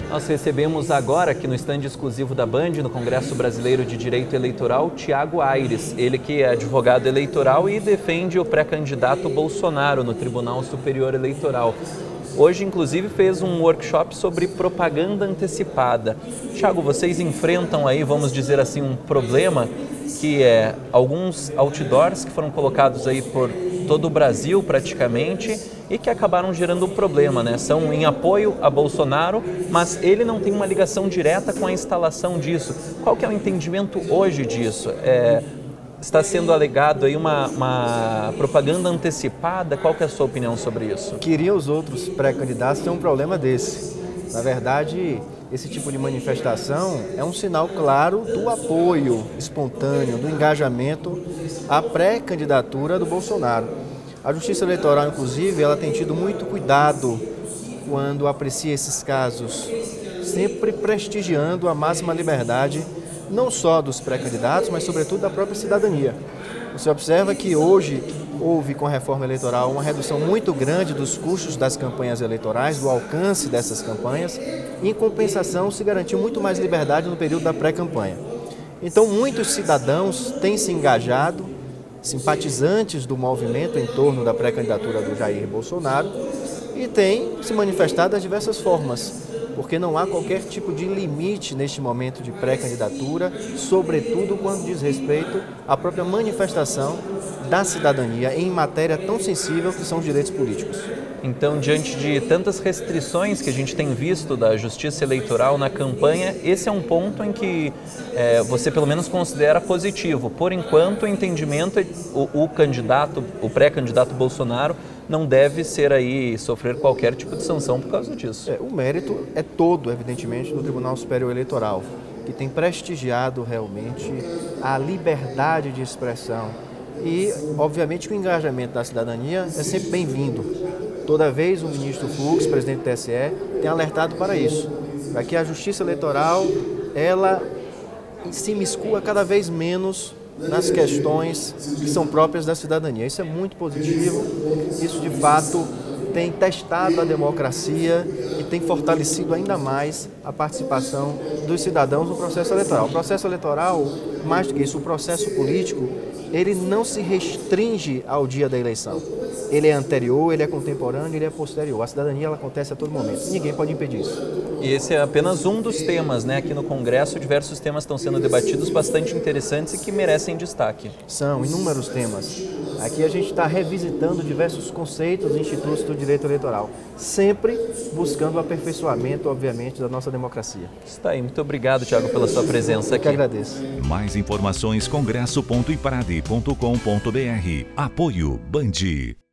Nós recebemos agora, aqui no estande exclusivo da Band, no Congresso Brasileiro de Direito Eleitoral, Tiago Aires. Ele que é advogado eleitoral e defende o pré-candidato Bolsonaro no Tribunal Superior Eleitoral. Hoje, inclusive, fez um workshop sobre propaganda antecipada. Tiago, vocês enfrentam aí, vamos dizer assim, um problema que é alguns outdoors que foram colocados aí por todo o Brasil praticamente e que acabaram gerando um problema, né? São em apoio a Bolsonaro, mas ele não tem uma ligação direta com a instalação disso. Qual que é o entendimento hoje disso? Está sendo alegado aí uma propaganda antecipada? Qual que é a sua opinião sobre isso? Queriam os outros pré-candidatos ter um problema desse. Na verdade, esse tipo de manifestação é um sinal claro do apoio espontâneo, do engajamento à pré-candidatura do Bolsonaro. A Justiça Eleitoral, inclusive, ela tem tido muito cuidado quando aprecia esses casos, sempre prestigiando a máxima liberdade, não só dos pré-candidatos, mas sobretudo da própria cidadania. Você observa que hoje houve, com a reforma eleitoral, uma redução muito grande dos custos das campanhas eleitorais, do alcance dessas campanhas, e, em compensação, se garantiu muito mais liberdade no período da pré-campanha. Então, muitos cidadãos têm se engajado, simpatizantes do movimento em torno da pré-candidatura do Jair Bolsonaro, e têm se manifestado das diversas formas, porque não há qualquer tipo de limite neste momento de pré-candidatura, sobretudo quando diz respeito à própria manifestação da cidadania em matéria tão sensível que são os direitos políticos. Então, diante de tantas restrições que a gente tem visto da Justiça Eleitoral na campanha, esse é um ponto em que você pelo menos considera positivo. Por enquanto, o entendimento é o pré-candidato Bolsonaro não deve sofrer qualquer tipo de sanção por causa disso. O mérito é todo, evidentemente, do Tribunal Superior Eleitoral, que tem prestigiado realmente a liberdade de expressão. E, obviamente, que o engajamento da cidadania é sempre bem-vindo. Toda vez o ministro Fux, presidente do TSE, tem alertado para isso, para que a Justiça Eleitoral, ela se imiscua cada vez menos nas questões que são próprias da cidadania. Isso é muito positivo, isso de fato tem testado a democracia e tem fortalecido ainda mais a participação dos cidadãos no processo eleitoral. O processo eleitoral, mais do que isso, o processo político, ele não se restringe ao dia da eleição. Ele é anterior, ele é contemporâneo, ele é posterior. A cidadania ela acontece a todo momento. Ninguém pode impedir isso. E esse é apenas um dos temas, né? Aqui no Congresso, diversos temas estão sendo debatidos bastante interessantes e que merecem destaque. São inúmeros temas. Aqui a gente está revisitando diversos conceitos e institutos do direito eleitoral, sempre buscando o aperfeiçoamento, obviamente, da nossa democracia. Está aí. Muito obrigado, Tiago, pela sua presença aqui. Eu que agradeço. Mais informações, congresso.iprade.com.br. Apoio Band.